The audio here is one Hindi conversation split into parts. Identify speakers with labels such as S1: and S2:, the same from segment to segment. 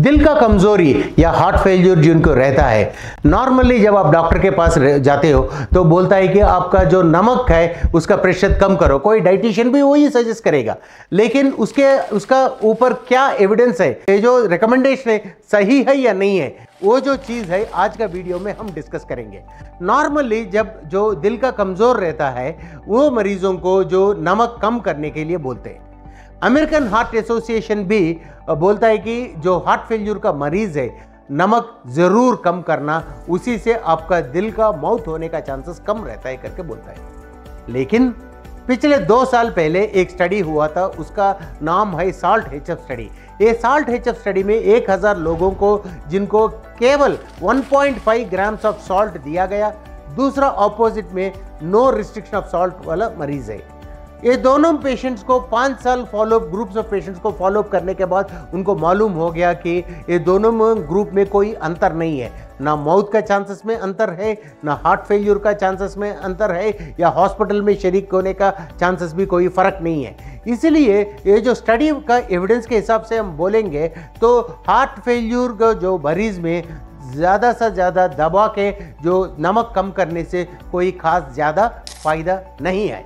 S1: दिल का कमजोरी या हार्ट फेल्यूर जिनको रहता है, नॉर्मली जब आप डॉक्टर के पास जाते हो तो बोलता है कि आपका जो नमक है उसका प्रतिशत कम करो। कोई डाइटिशियन भी वही सजेस्ट करेगा, लेकिन उसका ऊपर क्या एविडेंस है, ये जो रिकमेंडेशन है सही है या नहीं है, वो जो चीज़ है आज का वीडियो में हम डिस्कस करेंगे। नॉर्मली जब जो दिल का कमज़ोर रहता है वो मरीजों को जो नमक कम करने के लिए बोलते हैं। अमेरिकन हार्ट एसोसिएशन भी बोलता है कि जो हार्ट फेल्यूर का मरीज है नमक ज़रूर कम करना, उसी से आपका दिल का मौत होने का चांसेस कम रहता है करके बोलता है। लेकिन पिछले 2 साल पहले एक स्टडी हुआ था, उसका नाम है SALT-HF स्टडी। ये SALT-HF स्टडी में 1000 लोगों को जिनको केवल 1.5 ग्राम्स ऑफ सॉल्ट दिया गया, दूसरा ऑपोजिट में नो रिस्ट्रिक्शन ऑफ सॉल्ट वाला मरीज है। ये दोनों पेशेंट्स को 5 साल फॉलोअप, ग्रुप्स ऑफ पेशेंट्स को फॉलोअप करने के बाद उनको मालूम हो गया कि ये दोनों ग्रुप में कोई अंतर नहीं है, ना मौत का चांसेस में अंतर है, ना हार्ट फेल्यूर का चांसेस में अंतर है, या हॉस्पिटल में शरीक होने का चांसेस भी कोई फ़र्क नहीं है। इसीलिए ये जो स्टडी का एविडेंस के हिसाब से हम बोलेंगे तो हार्ट फेल्यूर का जो मरीज़ में ज़्यादा से ज़्यादा दवा के जो नमक कम करने से कोई ख़ास ज़्यादा फ़ायदा नहीं है।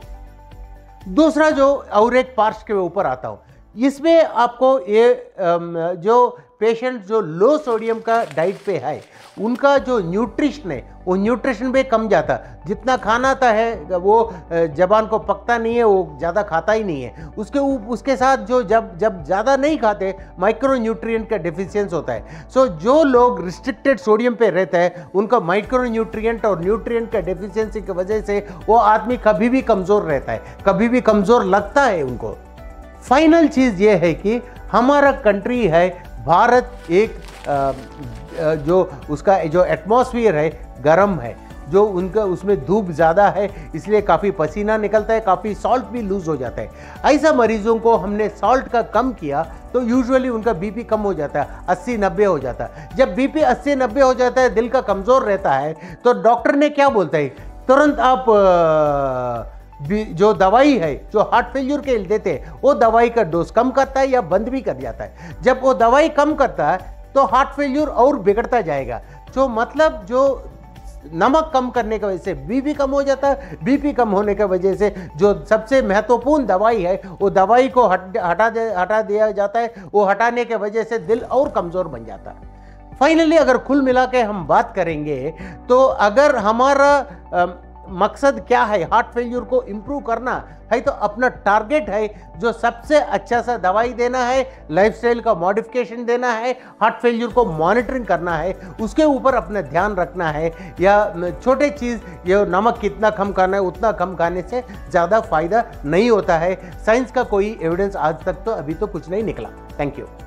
S1: दूसरा जो और एक पार्श्व के ऊपर आता हूँ, इसमें आपको ये जो पेशेंट जो लो सोडियम का डाइट पे है उनका जो न्यूट्रिशन है वो न्यूट्रिशन भी कम जाता, जितना खाना आता है वो जबान को पकता नहीं है, वो ज़्यादा खाता ही नहीं है। उसके साथ जो जब ज़्यादा नहीं खाते माइक्रो न्यूट्रिएंट का डिफिशियंस होता है। सो जो लोग रिस्ट्रिक्टेड सोडियम पे रहते हैं उनका माइक्रो न्यूट्रिएंट और न्यूट्रिएंट का डिफिशियंसी की वजह से वो आदमी कभी भी कमज़ोर रहता है, कभी भी कमज़ोर लगता है उनको। फाइनल चीज़ ये है कि हमारा कंट्री है भारत, एक जो उसका जो एटमॉस्फेयर है गर्म है, जो उनका उसमें धूप ज़्यादा है, इसलिए काफ़ी पसीना निकलता है, काफ़ी सॉल्ट भी लूज़ हो जाता है। ऐसा मरीजों को हमने सॉल्ट का कम किया तो यूजुअली उनका बीपी कम हो जाता है, 80-90 हो जाता है। जब बीपी 80-90 हो जाता है, दिल का कमज़ोर रहता है, तो डॉक्टर ने क्या बोलता है, तुरंत आप जो दवाई है जो हार्ट फेल्यूर के लिए देते हैं वो दवाई का डोज कम करता है या बंद भी कर जाता है। जब वो दवाई कम करता है तो हार्ट फेल्यूर और बिगड़ता जाएगा। जो मतलब जो नमक कम करने की वजह से बीपी कम हो जाता है, बीपी कम होने की वजह से जो सबसे महत्वपूर्ण दवाई है वो दवाई को हटा दिया जाता है, वो हटाने के वजह से दिल और कमज़ोर बन जाता है। फाइनली अगर कुल मिला के हम बात करेंगे तो अगर हमारा मकसद क्या है, हार्ट फेल्यूर को इम्प्रूव करना है, तो अपना टारगेट है जो सबसे अच्छा सा दवाई देना है, लाइफस्टाइल का मॉडिफिकेशन देना है, हार्ट फेल्यूर को मॉनिटरिंग करना है, उसके ऊपर अपना ध्यान रखना है। या छोटे चीज़ ये नमक कितना कम खाना है, उतना कम खाने से ज़्यादा फायदा नहीं होता है। साइंस का कोई एविडेंस आज तक तो अभी तो कुछ नहीं निकला। Thank you.